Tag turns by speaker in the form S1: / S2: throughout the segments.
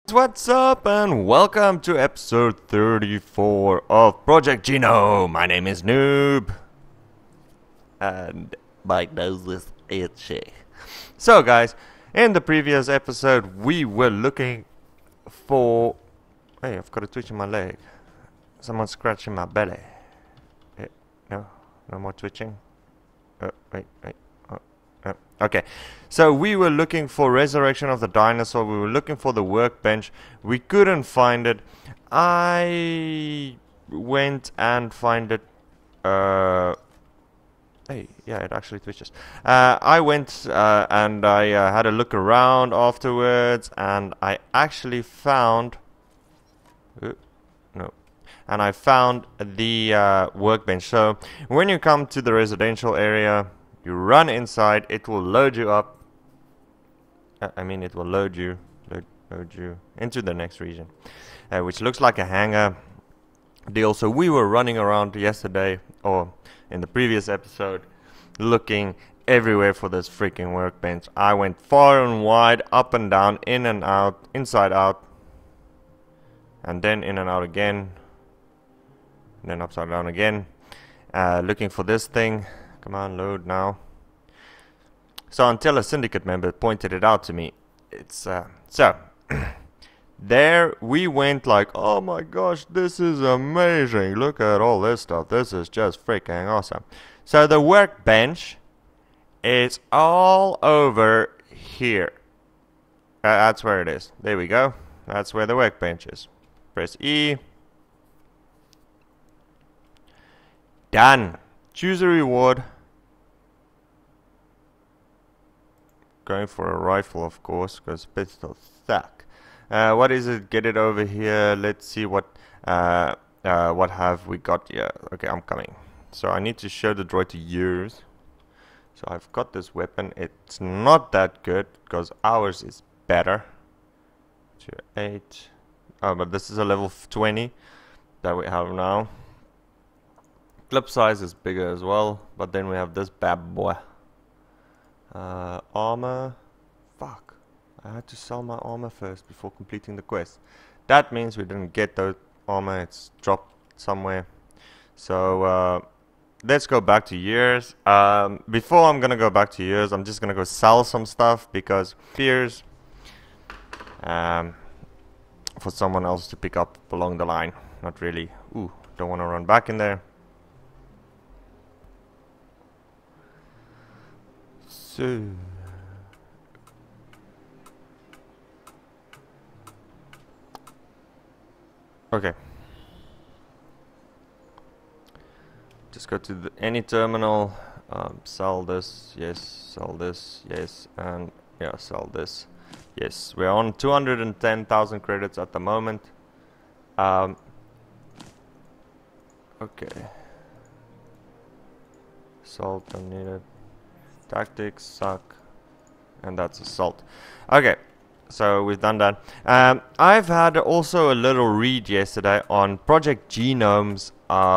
S1: What's up and welcome to episode 34 of Project Genom. My name is Noob and my nose is itchy. So guys, in the previous episode we were looking for... Hey, I've got a twitch in my leg. Someone's scratching my belly. No more twitching. Wait. Okay, so we were looking for Resurrection of the Dinosaur. We were looking for the workbench. We couldn't find it. I went and find it. Hey, yeah, it actually twitches. I went and I had a look around afterwards, and I actually found... no. And I found the workbench. So when you come to the residential area, you run inside, it will load you up. It will load you into the next region, which looks like a hangar deal. So we were running around yesterday, or in the previous episode, looking everywhere for this freaking workbench. I went far and wide, up and down, in and out, inside out, and then in and out again, and then upside down again, looking for this thing. Come on, load now. So until a syndicate member pointed it out to me, it's so there we went like, oh my gosh, this is amazing. Look at all this stuff. This is just freaking awesome. So the workbench is all over here. That's where it is. There we go. That's where the workbench is. Press E. Done. Choose a reward. Going for a rifle, of course, because pistols suck. What is it? Get it over here. Let's see what have we got here. Okay, I'm coming. So I need to show the droid to use. So I've got this weapon. It's not that good because ours is better. 2-8. Oh, but this is a level 20 that we have now. Clip size is bigger as well, but then we have this bad boy. Armor. Fuck. I had to sell my armor first before completing the quest. That means we didn't get the armor. It's dropped somewhere. So, let's go back to years. Before I'm gonna go back to years, I'm just gonna go sell some stuff because fears for someone else to pick up along the line. Not really. Ooh, don't want to run back in there. So okay, just go to any terminal, sell this, yes, sell this, yes, and yeah, sell this, yes. We're on 210,000 credits at the moment. Okay, salt unneeded. Tactics suck, and that's assault. Okay, so we've done that. I've had also a little read yesterday on Project Genom's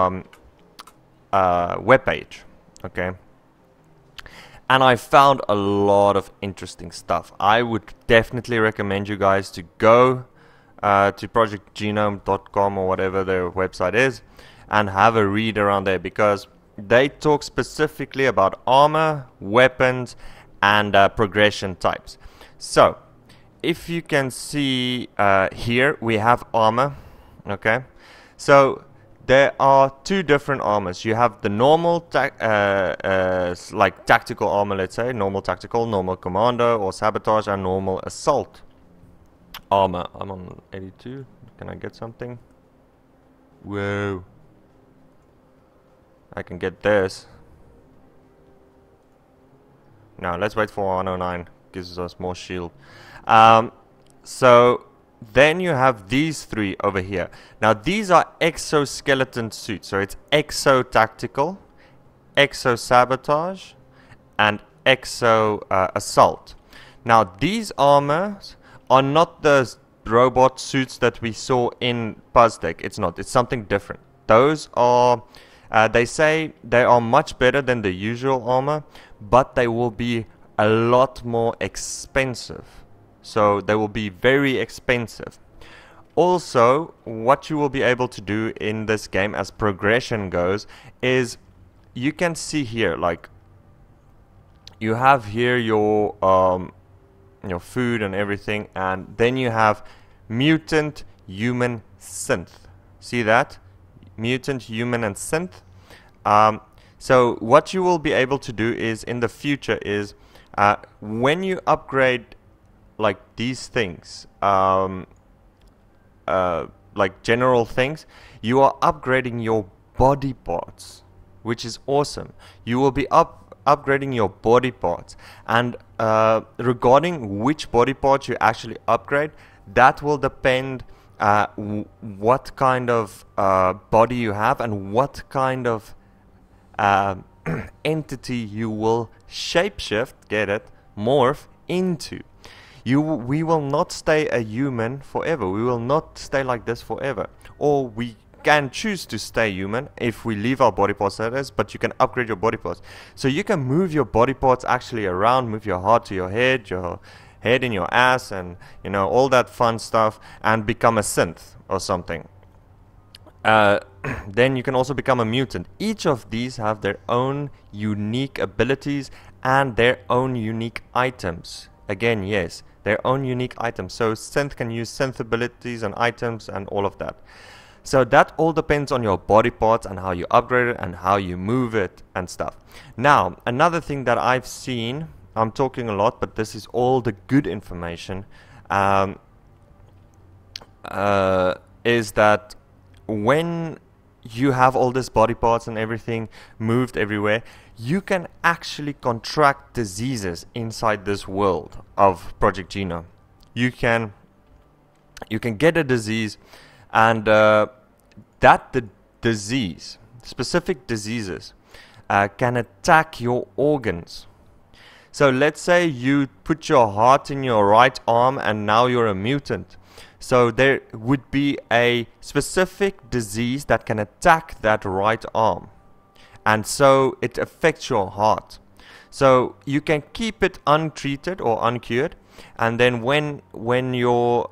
S1: webpage, okay, and I found a lot of interesting stuff. I would definitely recommend you guys to go to projectgenom.com or whatever their website is and have a read around there, because they talk specifically about armor, weapons, and progression types. So, if you can see here, we have armor. Okay, so there are two different armors. You have the normal, like tactical armor, let's say, normal tactical, normal commando, or sabotage, and normal assault armor. I'm on 82. Can I get something? Whoa. I can get this. Now let's wait for 109. Gives us more shield. So then you have these three over here. Now these are exoskeleton suits. So it's exo tactical, exo sabotage, and exo assault. Now these armors are not the robot suits that we saw in Puzztech. It's not. It's something different. Those are... they say they are much better than the usual armor, but they will be a lot more expensive so they will be very expensive. Also, what you will be able to do in this game as progression goes is you can see here, like, you have here your food and everything, and then you have mutant, human, synth. See that? Mutant, human, and synth. So what you will be able to do is in the future is when you upgrade like these things, like general things, you are upgrading your body parts, which is awesome. You will be upgrading your body parts, and regarding which body parts you actually upgrade, that will depend what kind of body you have and what kind of entity you will shapeshift, get it, morph into. We will not stay a human forever. We will not stay like this forever. Or we can choose to stay human if we leave our body parts that is, but you can upgrade your body parts. So you can move your body parts actually around, move your heart to your head in your ass, and all that fun stuff, and become a synth or something. Then you can also become a mutant. Each of these have their own unique abilities and their own unique items. Again, yes, their own unique items. So synth can use synth abilities and items and all of that. So that all depends on your body parts and how you upgrade it and how you move it and stuff. Now, another thing that I've seen, I'm talking a lot, but this is all the good information, is that when you have all these body parts and everything moved everywhere, you can actually contract diseases inside this world of Project Genom. You can get a disease, and the disease, specific diseases, can attack your organs. So let's say you put your heart in your right arm and now you're a mutant. So there would be a specific disease that can attack that right arm, and so it affects your heart. So you can keep it untreated or uncured, and then when you're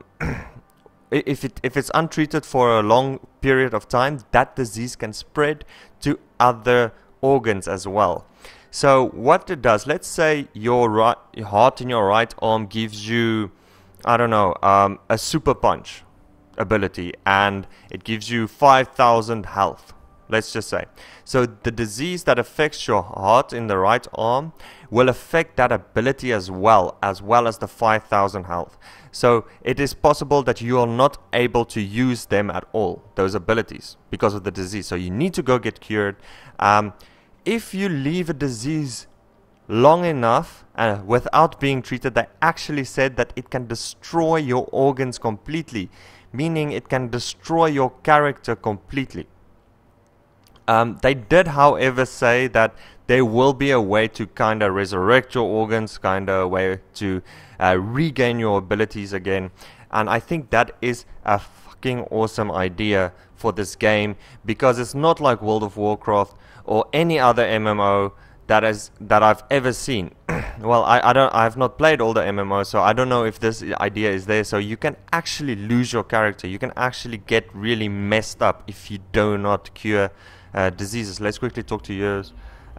S1: if it's untreated for a long period of time, that disease can spread to other organs as well. So what it does, let's say your heart in your right arm gives you, I don't know, a super punch ability, and it gives you 5,000 health, let's just say. So the disease that affects your heart in the right arm will affect that ability as well as the 5,000 health. So it is possible that you are not able to use them at all, those abilities, because of the disease. So you need to go get cured. If you leave a disease long enough without being treated, they actually said that it can destroy your organs completely, meaning it can destroy your character completely. They did, however, say that there will be a way to kind of resurrect your organs, kind of a way to regain your abilities again. And I think that is a fucking awesome idea for this game, because it's not like World of Warcraft or any other MMO that I've ever seen. Well, I've not played all the MMOs, so I don't know if this idea is there. So you can actually lose your character. You can actually get really messed up if you do not cure diseases. Let's quickly talk to yours.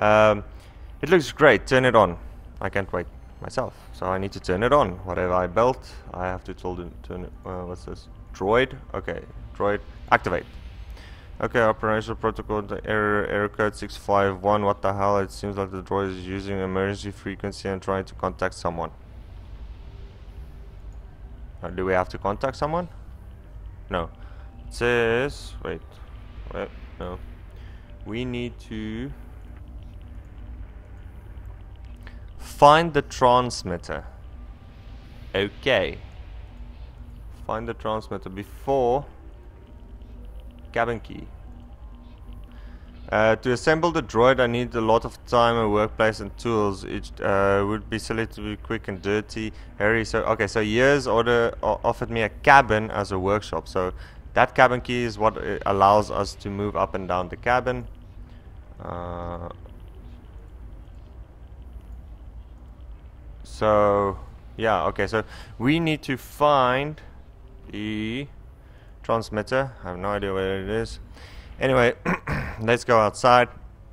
S1: It looks great. Turn it on. I can't wait myself, so I need to turn it on. Whatever I built, I have to turn it. What's this? Droid. Okay, droid. Activate. Okay, operational protocol, the error code 651. What the hell? It seems like the droid is using emergency frequency and trying to contact someone. Do we have to contact someone? No. It says, wait, no. We need to find the transmitter. Okay. Find the transmitter before cabin key. To assemble the droid, I need a lot of time, a workplace, and tools. It would be silly to be quick and dirty. Harry, so okay, so Years offered me a cabin as a workshop. So that cabin key is what allows us to move up and down the cabin. So Yeah, okay, so we need to find the transmitter. I have no idea where it is. Anyway, let's go outside.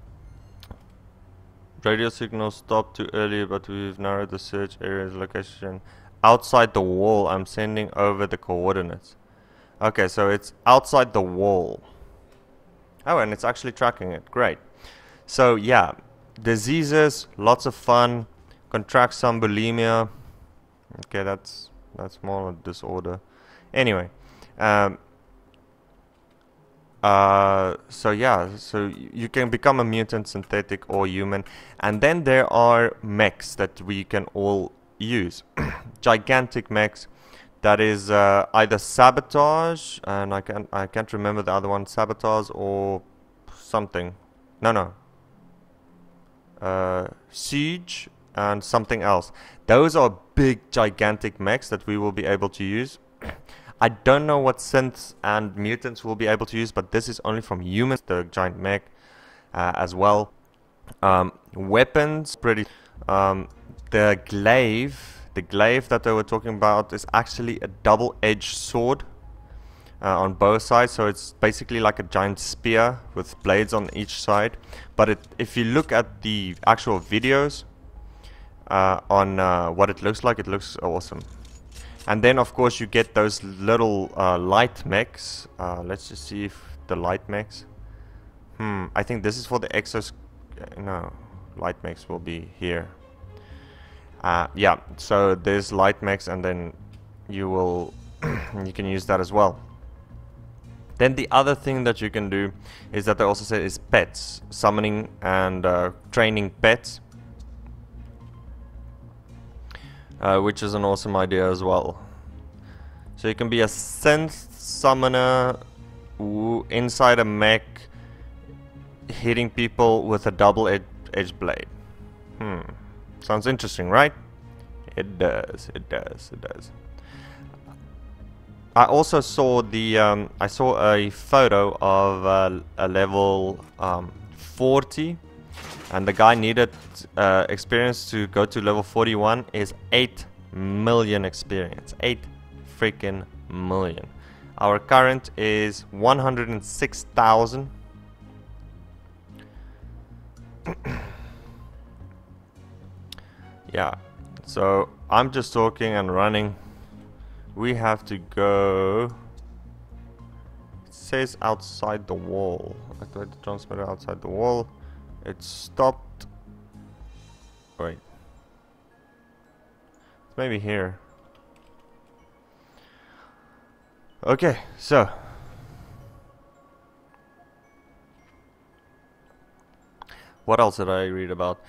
S1: Radio signal stopped too early, but we've narrowed the search area's location outside the wall. I'm sending over the coordinates. Okay, so it's outside the wall. Oh, and it's actually tracking it. Great. So yeah, diseases, lots of fun. Contract some bulimia. Okay, that's more a disorder. Anyway, so yeah, so you can become a mutant, synthetic, or human, and then there are mechs that we can all use. Gigantic mechs. That is either sabotage, and I can't remember the other one. Sabotage or something. No. Siege and something else. Those are big, gigantic mechs that we will be able to use. I don't know what synths and mutants will be able to use, but this is only from humans, the giant mech as well. Weapons, pretty... the glaive that they were talking about is actually a double-edged sword on both sides, so it's basically like a giant spear with blades on each side. But if you look at the actual videos on what it looks like, it looks awesome. And then of course you get those little light mechs. Let's just see if the light mechs. I think this is for the exos. No, light mechs will be here. Yeah, so there's light mechs, and then you will you can use that as well. Then the other thing that you can do is that they also say is pets, summoning and training pets, which is an awesome idea as well. So you can be a synth summoner inside a mech, hitting people with a double-edged blade. Sounds interesting, right? It does. I also saw I saw a photo of a level 40, and the guy needed experience to go to level 41 is 8 million experience. 8 freaking million. Our current is 106,000. Yeah, so I'm just talking and running. We have to go. It says outside the wall. Activate the transmitter outside the wall. It stopped. Wait. It's maybe here. Okay, so. What else did I read about?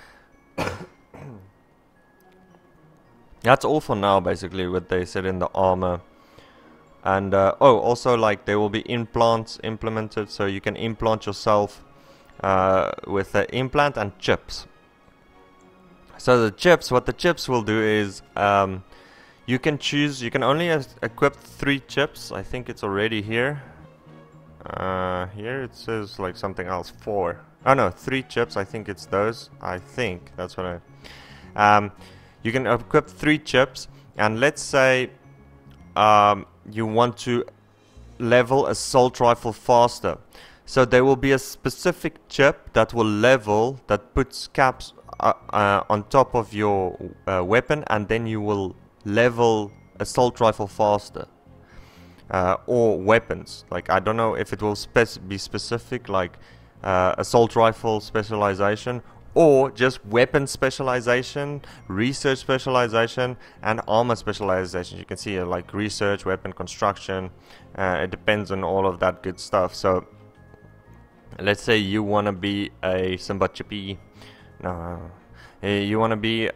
S1: That's all for now, basically, what they said in the armor. And oh, also, like, there will be implants implemented, so you can implant yourself with an implant and chips. So the chips, what the chips will do is you can choose. You can only equip 3 chips. I think it's already here. Here it says like something else, 4. Oh no, 3 chips. I think it's those. I think that's what I. You can equip 3 chips, and let's say you want to level assault rifle faster. So there will be a specific chip that will level, that puts caps on top of your weapon, and then you will level assault rifle faster. Or weapons. Like, I don't know if it will be specific, like assault rifle specialization, or just weapon specialization, research specialization, and armor specialization. You can see like research, weapon construction. It depends on all of that good stuff. So let's say you want to be a Simba Chippy. No, you want to be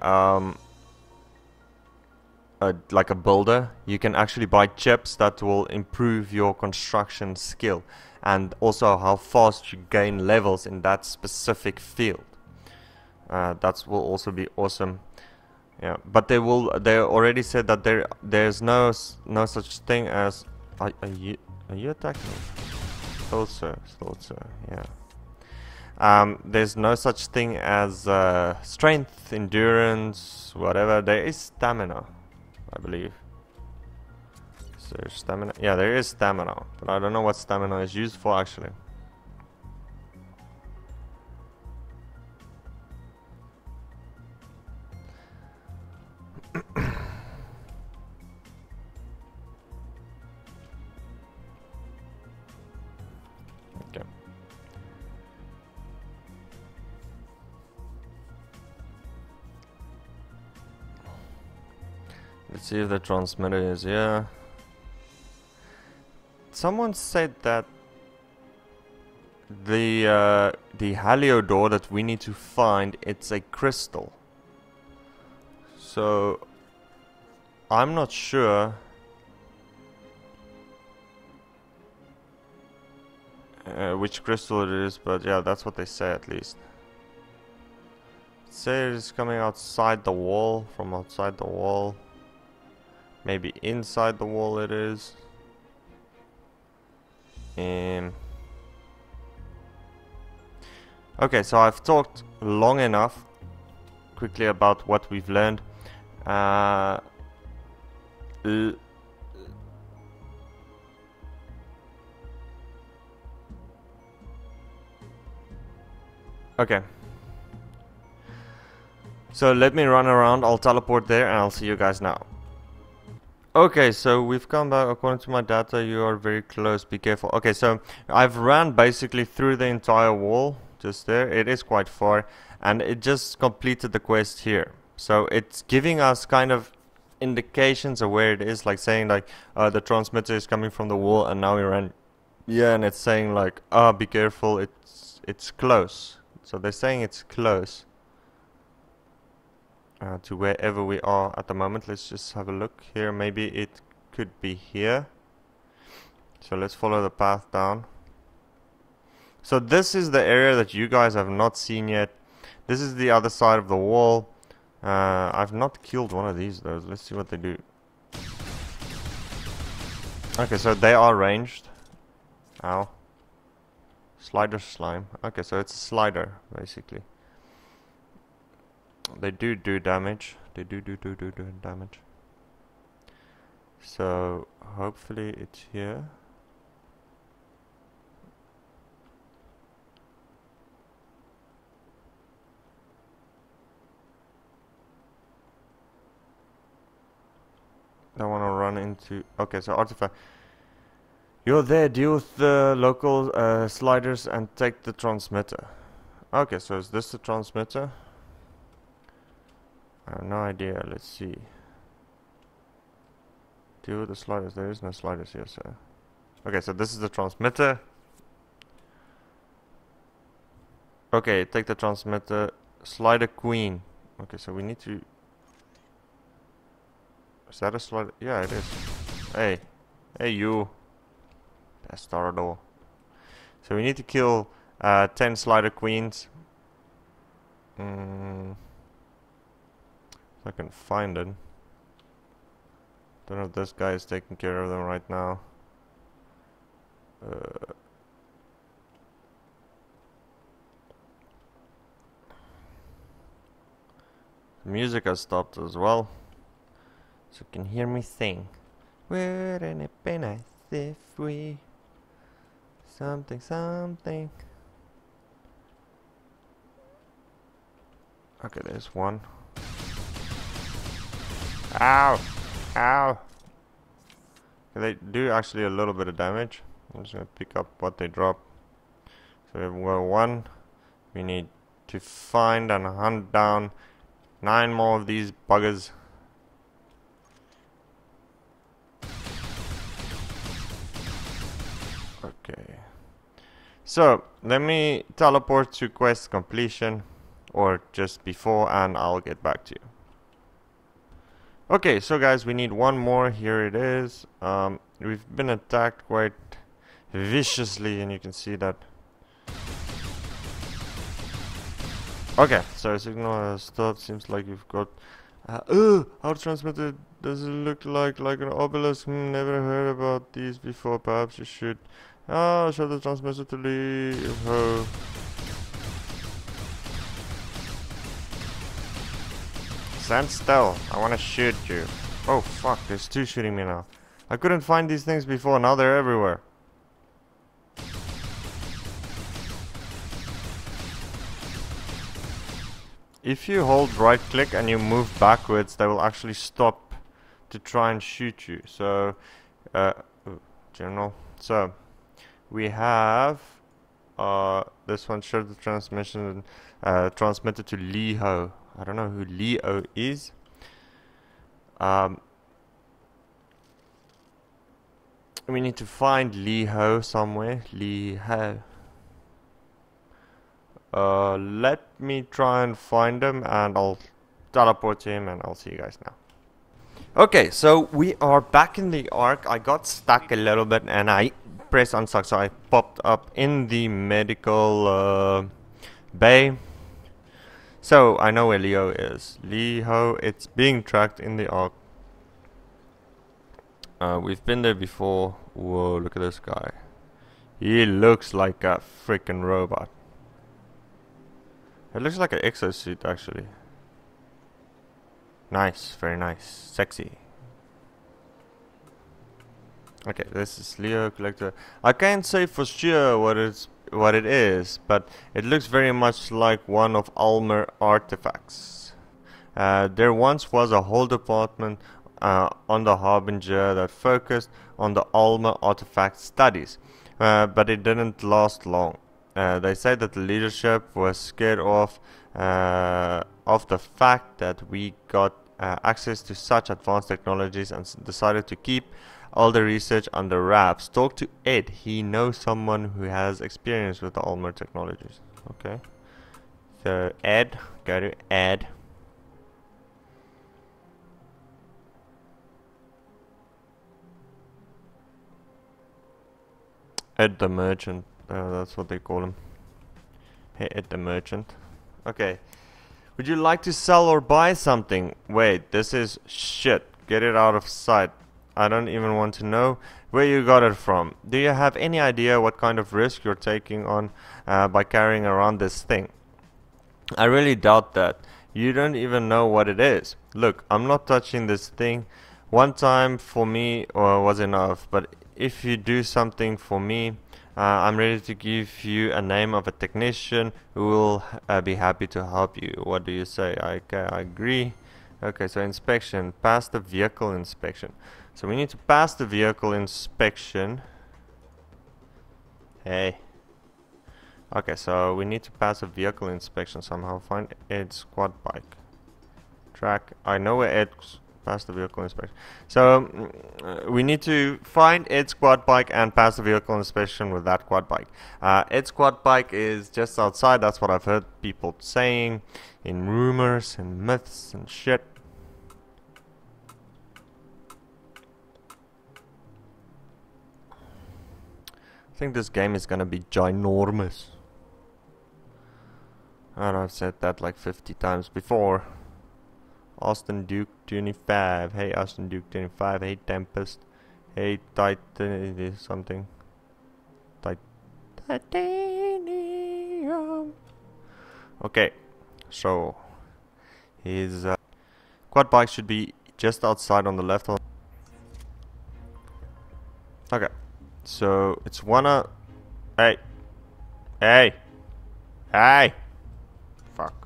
S1: like a builder. You can actually buy chips that will improve your construction skill, and also how fast you gain levels in that specific field. That will also be awesome. Yeah, but they already said that there's no such thing as. Are you attacking me? Still sir, yeah. There's no such thing as strength, endurance, whatever. There is stamina. I believe. Is there stamina? Yeah, there is stamina, but I don't know what stamina is used for actually. Okay. Let's see if the transmitter is here. Someone said that the Halio door that we need to find, it's a crystal. So I'm not sure which crystal it is, but yeah, that's what they say at least. Say it's coming outside the wall, from outside the wall. Maybe inside the wall it is. Okay, so I've talked long enough quickly about what we've learned. Okay. So let me run around, I'll teleport there and I'll see you guys now. Okay, so we've come back. According to my data, you are very close, be careful. Okay, so I've ran basically through the entire wall, just there. It is quite far, and it just completed the quest here. So it's giving us kind of indications of where it is, like saying like, the transmitter is coming from the wall, and now we ran. Yeah, and it's saying like, be careful, it's close. So they're saying it's close. To wherever we are at the moment. Let's just have a look here. Maybe it could be here. So let's follow the path down. So this is the area that you guys have not seen yet. This is the other side of the wall. I've not killed one of these though. Let's see what they do. Okay, so they are ranged. Ow. Slider slime. Okay, so it's a slider basically. They do damage. They do damage. So hopefully it's here. Don't want to run into. Okay, so artifact. You're there. Deal with the local sliders and take the transmitter. Okay, so is this the transmitter? I have no idea. Let's see. Deal with the sliders. There is no sliders here, so. Okay, so this is the transmitter. Okay, take the transmitter. Slider queen. Okay, so we need to. Is that a slider? Yeah, it is. Hey. Hey, you. Bastardo. So we need to kill 10 slider queens. If I can find it. Don't know if this guy is taking care of them right now. The music has stopped as well, so you can hear me sing. Wouldn't it be nice if we something. Okay, there's one. Ow! Ow! They do actually a little bit of damage. I'm just gonna pick up what they drop. So we have one. We need to find and hunt down 9 more of these buggers. Okay. So let me teleport to quest completion, or just before, and I'll get back to you. Okay, so guys, we need one more. Here it is. We've been attacked quite viciously, and you can see that. Okay, so signal has stopped. Seems like you've got. How transmitted does it look like an obelisk? Never heard about these before. Perhaps you should. Show the transmitter to leave. Oh. Stand still. I want to shoot you. Oh fuck, there's two shooting me now. I couldn't find these things before, now they're everywhere. If you hold right click and you move backwards, they will actually stop to try and shoot you. So, general. So, we have this one showed the transmission transmitted to Leo. I don't know who Leo is. We need to find Leo somewhere. Leo. Let me try and find him and I'll teleport to him and I'll see you guys now. Okay, so we are back in the Ark. I got stuck a little bit and I pressed unstuck, so I popped up in the medical bay. So I know where Leo is. Leo, it's being tracked in the Ark. We've been there before. Whoa, look at this guy. He looks like a freaking robot. It looks like an exosuit actually. Nice, very nice, sexy. Okay, this is Leo Collector. I can't say for sure what it is, but it looks very much like one of Almer artifacts. There once was a whole department on the Harbinger that focused on the Almer artifact studies, but it didn't last long. They say that the leadership was scared of the fact that we got access to such advanced technologies and decided to keep all the research under wraps. Talk to Ed. He knows someone who has experience with the Almer technologies. Okay. So Ed, go to Ed. Ed the merchant. That's what they call him. Hey, Ed the merchant. Okay. Would you like to sell or buy something? Wait, this is shit. Get it out of sight. I don't even want to know where you got it from. Do you have any idea what kind of risk you're taking on by carrying around this thing? I really doubt that. You don't even know what it is. Look, I'm not touching this thing. One time for me was enough, but if you do something for me, I'm ready to give you a name of a technician who will be happy to help you. What do you say? I agree. Okay, so inspection. Pass the vehicle inspection. So we need to pass the vehicle inspection. Hey. Okay, so we need to pass a vehicle inspection somehow. Find Ed's squad bike. Track. I know where Ed's... Pass the vehicle inspection. So we need to find Ed's quad bike and pass the vehicle inspection with that quad bike. Ed's quad bike is just outside. That's what I've heard people saying in rumors and myths and shit. I think this game is gonna be ginormous. And I've said that like 50 times before. Austin Duke 25. Hey Austin Duke 25. Hey Tempest. Hey Titan something. Titanium. Okay, so his quad bike should be just outside on the left. Okay, so it's wanna. Hey, hey, hey. Fuck.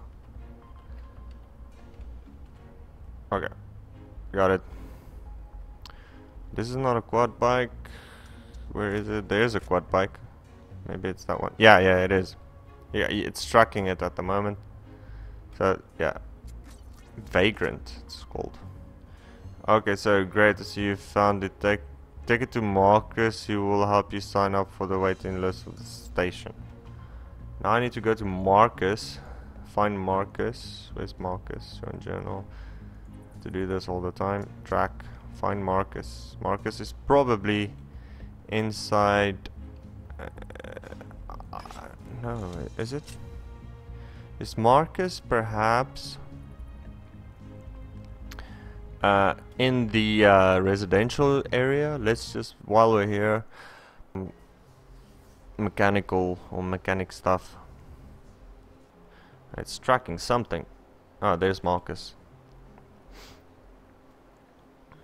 S1: Okay, got it. This is not a quad bike. Where is it? There is a quad bike. Maybe it's that one. Yeah, it is. Yeah, it's tracking it at the moment. So, yeah. Vagrant, it's called. Okay, so great to see you found it. Take it to Marcus. He will help you sign up for the waiting list of the station. Now I need to go to Marcus. Find Marcus. Where's Marcus? Run journal. To do this all the time. Track. Find Marcus. Marcus is probably inside. No, is it? Is Marcus perhaps in the residential area? Let's just, while we're here, mechanical or mechanic stuff. It's tracking something. Oh, there's Marcus.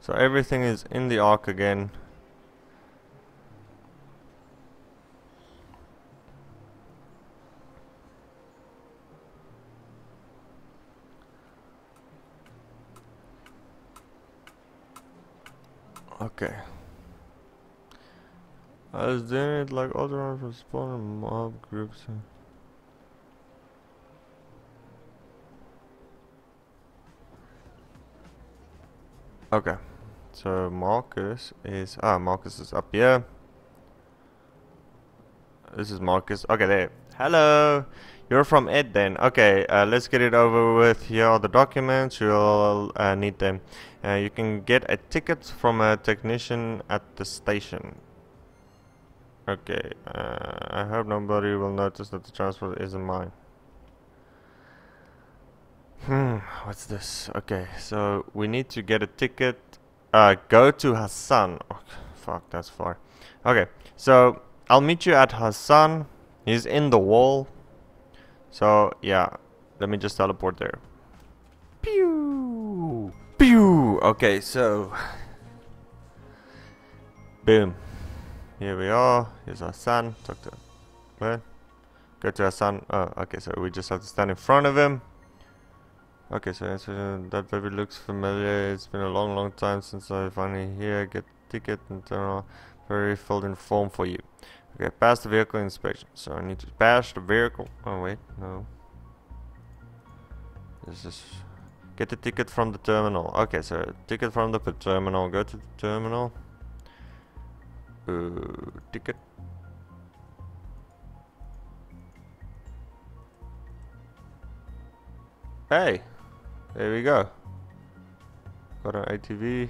S1: So everything is in the ark again. Okay. I was doing it like all around from spawn mob groups. Okay. So Marcus is up here. This is Marcus. Okay, there. Hello. You're from Ed then. Okay, let's get it over with. Here are the documents. You'll need them. You can get a ticket from a technician at the station. Okay, I hope nobody will notice that the transport isn't mine. What's this? Okay, so we need to get a ticket. Go to Hassan. Oh, fuck, that's far. Okay, so I'll meet you at Hassan. He's in the wall. So, yeah, let me just teleport there. Pew! Pew! Okay, so... Boom. Here we are. Here's Hassan. Talk to... Where? Go to Hassan. Oh, okay, so we just have to stand in front of him. Okay, so that baby looks familiar. It's been a long time since I finally here. Get ticket and turn on. Very filled in form for you. Okay, pass the vehicle inspection. So I need to pass the vehicle. Oh wait, no. This is get the ticket from the terminal. Okay, so ticket from the terminal. Go to the terminal. Ticket. Hey, there we go. Got an ATV.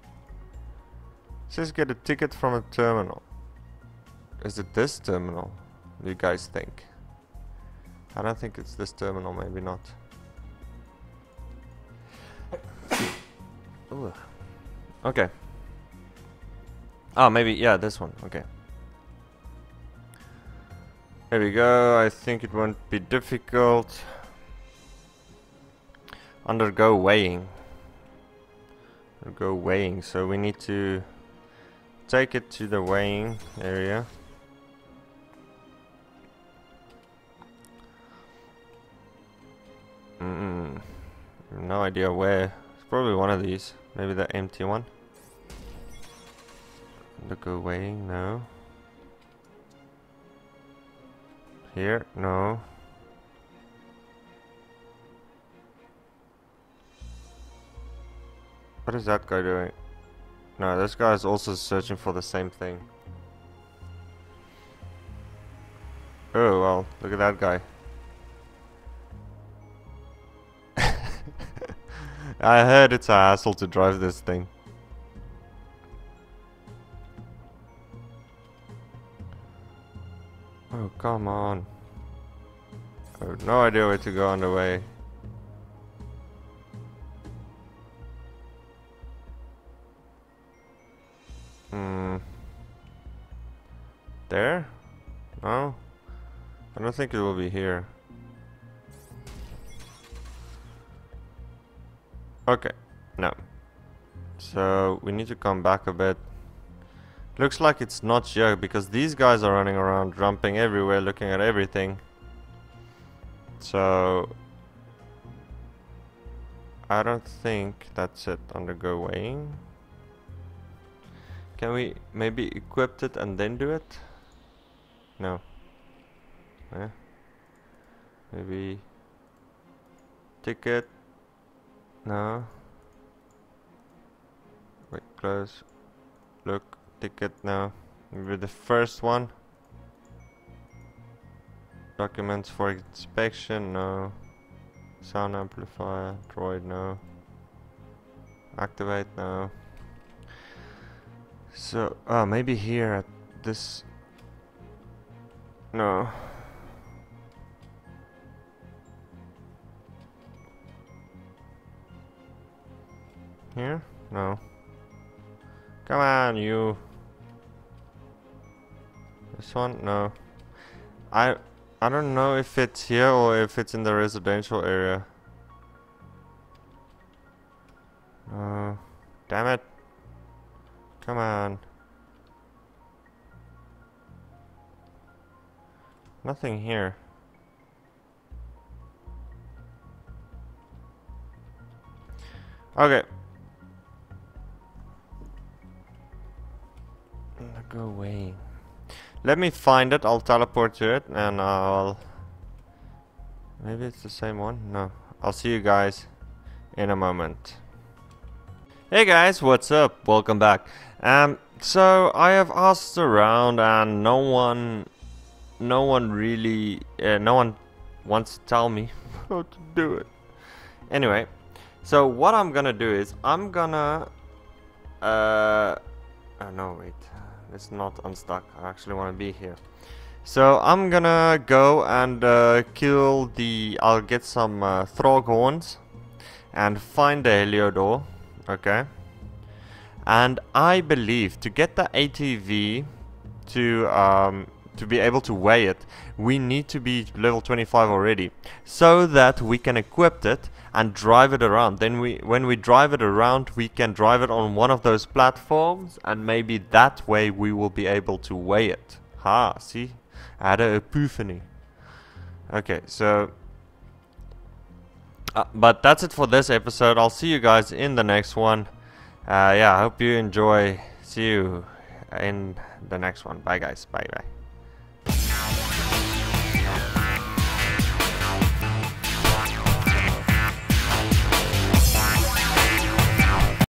S1: Says get a ticket from a terminal. Is it this terminal? Do you guys think? I don't think it's this terminal, maybe not. Ooh. Okay. Oh, maybe, yeah, this one, okay. Here we go, I think it won't be difficult. Undergo weighing. Undergo weighing, so we need to take it to the weighing area. No idea where. It's probably one of these. Maybe the empty one. Undergo weighing, no. Here, no. What is that guy doing? No, this guy is also searching for the same thing. Oh, well, look at that guy. I heard it's a hassle to drive this thing. Oh, come on. I have no idea where to go on the way. There? No? I don't think it will be here. Okay, no. So we need to come back a bit. Looks like it's not here because these guys are running around, jumping everywhere, looking at everything. So I don't think that's it. Undergo weighing. Can we maybe equip it and then do it? No. Yeah. Maybe ticket. No. Wait, close. Look, ticket now. Maybe the first one. Documents for inspection, no. Sound amplifier, droid, no. Activate, no. So, maybe here at this. No. Here? No. Come on, you. This one? No. I don't know if it's here or if it's in the residential area. Damn it. Come on. Nothing here. Okay. Go away. Let me find it. I'll teleport to it and I'll... Maybe it's the same one? No. I'll see you guys in a moment. Hey guys, what's up? Welcome back. So I have asked around and no one really, no one wants to tell me how to do it. Anyway, so what I'm gonna do is I'm gonna, oh no, wait, let's not unstuck. I actually want to be here. So I'm gonna go and kill the. I'll get some Throg horns and find the Heliodor. Okay. And I believe to get the ATV to be able to weigh it, we need to be level 25 already, so that we can equip it and drive it around. Then when we drive it around, we can drive it on one of those platforms, and maybe that way we will be able to weigh it. Ha, see? I had an epiphany. Okay, so... but that's it for this episode. I'll see you guys in the next one. Yeah, I hope you enjoy. See you in the next one. Bye guys. Bye bye.